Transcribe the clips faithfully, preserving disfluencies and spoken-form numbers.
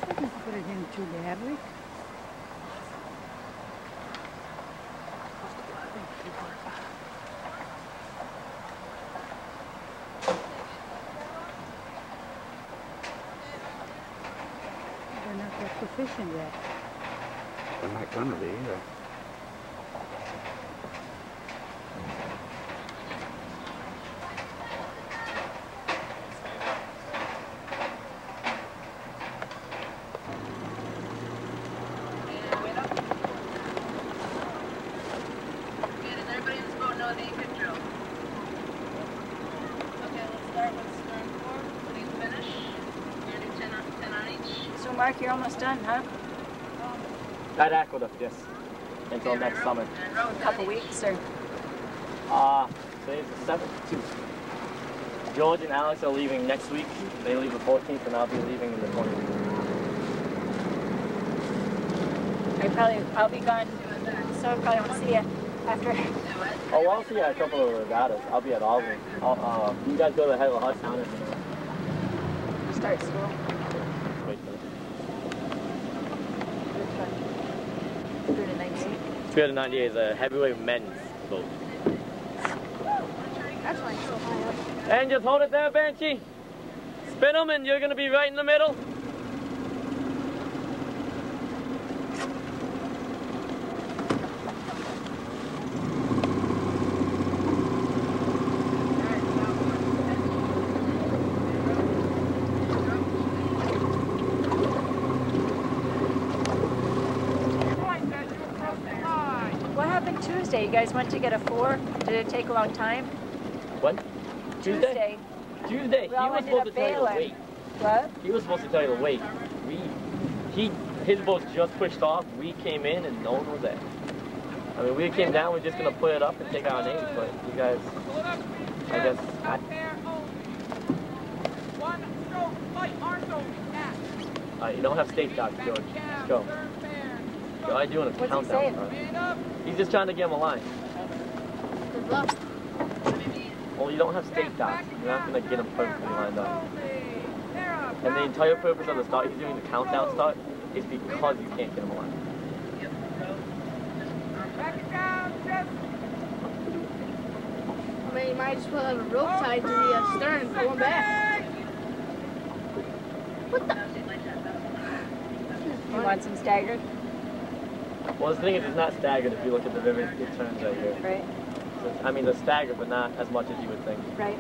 didn't put it in too badly. They're not that proficient yet. They're not gonna be either. Mark, you're almost done, huh? At Aqueduct, yes. Until next summer. A couple weeks, or? Uh, today's the seventh, two. George and Alex are leaving next week. They leave the fourteenth, and I'll be leaving the twentieth. I probably, I'll be gone, so I probably won't see you after. Oh, well, I'll see you at a couple of regattas. I'll be at all of them. I'll, uh, you guys go to the head of the hut town and start school. three ninety-eight is a heavyweight men's boat. That's why it's so high up. And just hold it there, Banshee. Spin them and you're going to be right in the middle. Tuesday, you guys went to get a four. Did it take a long time? When? Tuesday. Tuesday. We he was supposed to tell you the weight. What? He was supposed to tell you the weight. We, he, his boat just pushed off. We came in and no one was there. I mean, we came down. We're just gonna put it up and take our names, but you guys, I guess. I, uh, you don't have state docs, George. Let's go. Go. I'm doing a What's countdown. He He's just trying to get him a line. Good luck. Well, you don't have state docs. You're not going to get him perfectly lined up. And the entire purpose of the start, he's doing the countdown start, is because you can't get him a line. I mean, you might as well have a rope tied to the uh, stern and pull him back. What the? You want some staggered? Well, the thing is, it's not staggered if you look at the river, it turns right here. Right. So, I mean, they're staggered, but not as much as you would think. Right.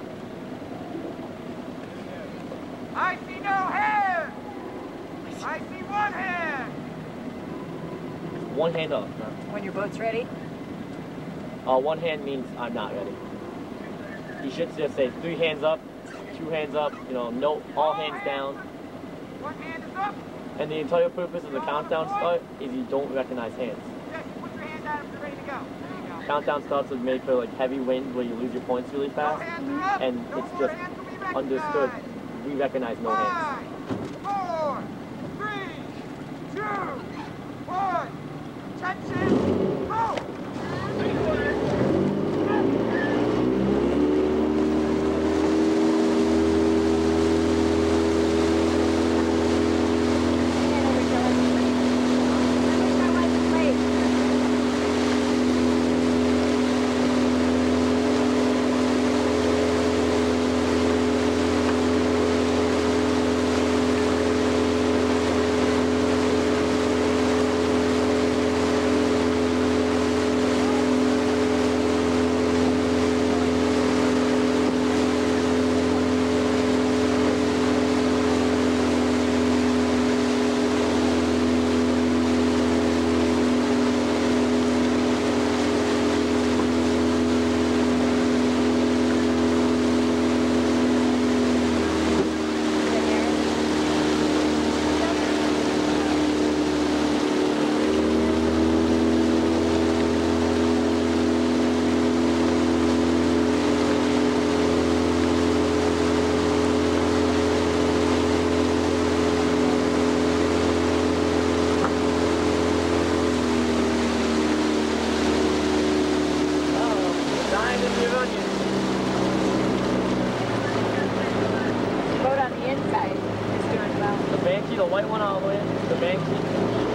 I see no hand! I see one hand! One hand up. No? When your boat's ready? Uh, one hand means I'm not ready. You should just say three hands up, two hands up, you know, no, all hands down. One hand is up! And the entire purpose of the countdown start is you don't recognize hands. Yes, put your hand out if you're ready to go. There you go. Countdown starts with made for like heavy winds where you lose your points really fast, and it's just understood. We recognize no hands. Five, four, three, two, one. Attention, go! all the way in, the bank seat.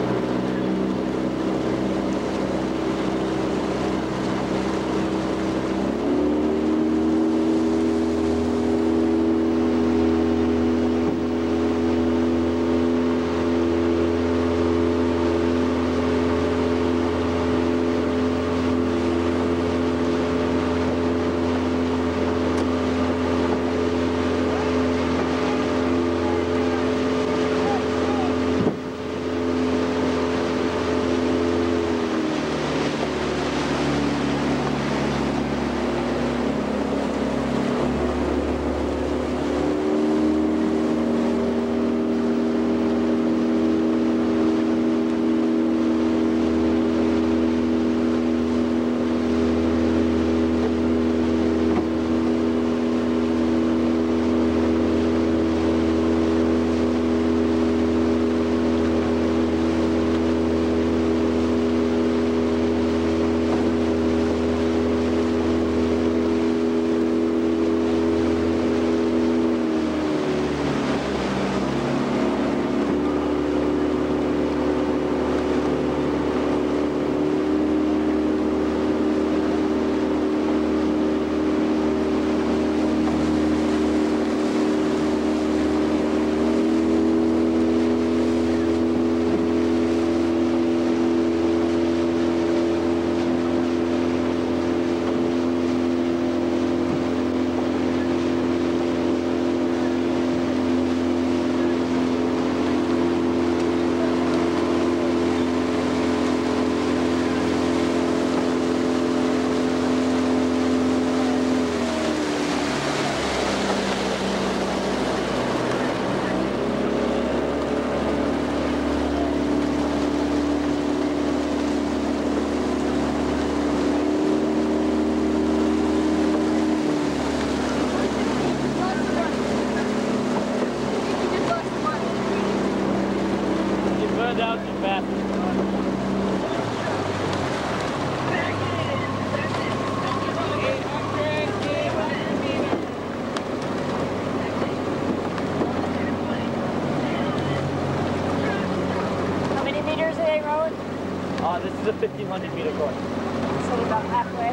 Uh, this is a fifteen hundred meter course. So about halfway.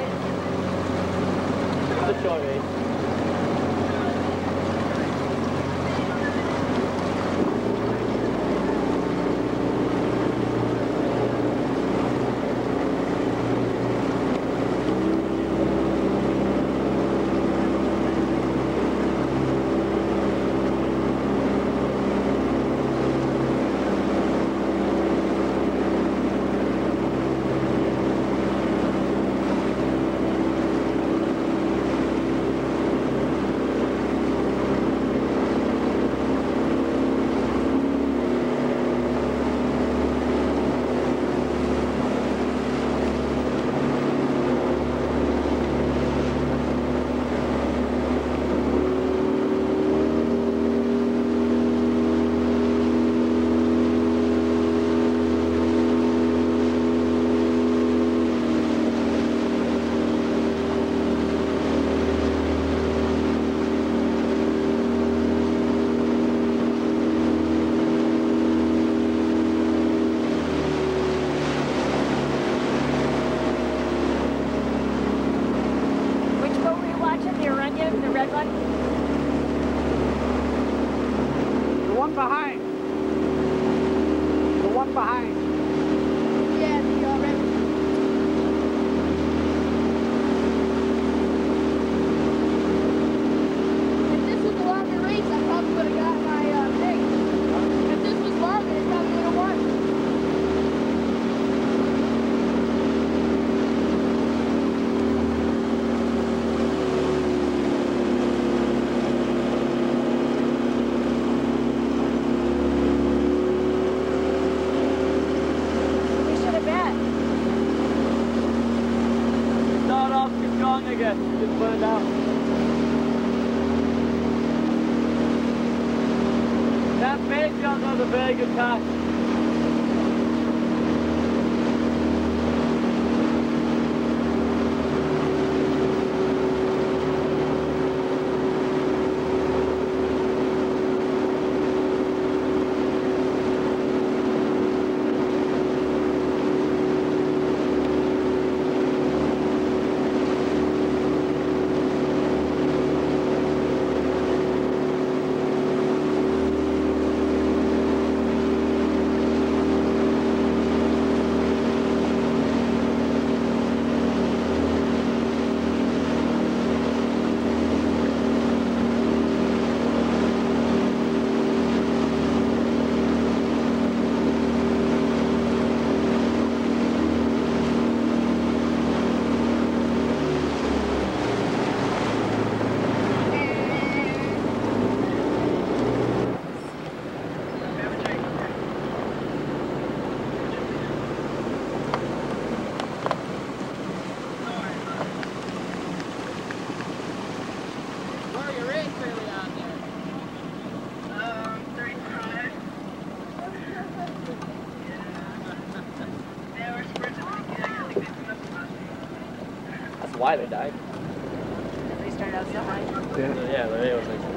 It's a short race. Behind. The one behind. Yeah, the uh, red. If this was a longer race, I probably would have got my uh, thing. If this was longer, it probably would have won. Again, just put it down. That base jump was a very good catch. why they died. Because they started out so high. Yeah. Yeah, the video was like.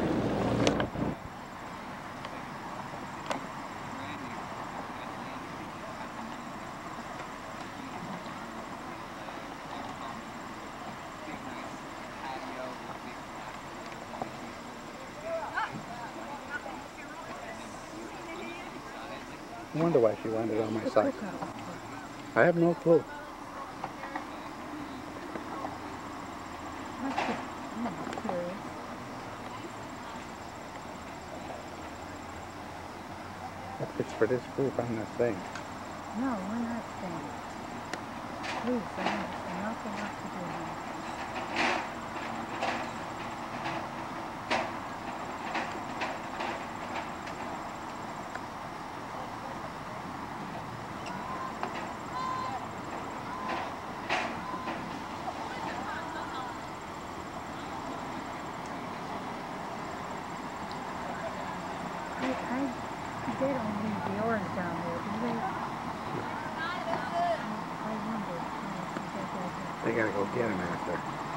I wonder why she landed on my side. I have no clue. That's just, I'm curious. If it's for this group, I'm not staying. No, we're not staying. Please, I have an awful lot to do here. They don't leave the oars down there, do they? I wonder. They gotta go get him after.